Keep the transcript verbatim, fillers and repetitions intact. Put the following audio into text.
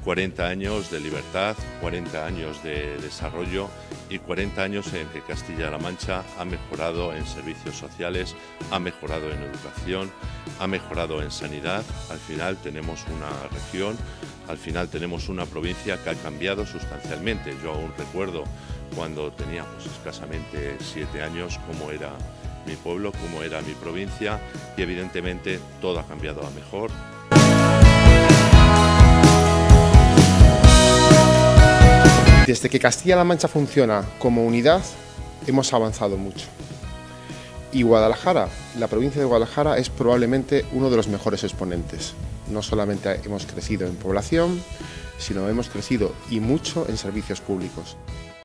cuarenta años de libertad, cuarenta años de desarrollo y cuarenta años en que Castilla-La Mancha ha mejorado en servicios sociales, ha mejorado en educación, ha mejorado en sanidad. Al final tenemos una región, al final tenemos una provincia que ha cambiado sustancialmente. Yo aún recuerdo cuando tenía pues, escasamente siete años cómo era mi pueblo, cómo era mi provincia, y evidentemente todo ha cambiado a mejor. Desde que Castilla-La Mancha funciona como unidad, hemos avanzado mucho. Y Guadalajara, la provincia de Guadalajara, es probablemente uno de los mejores exponentes. No solamente hemos crecido en población, sino hemos crecido y mucho en servicios públicos.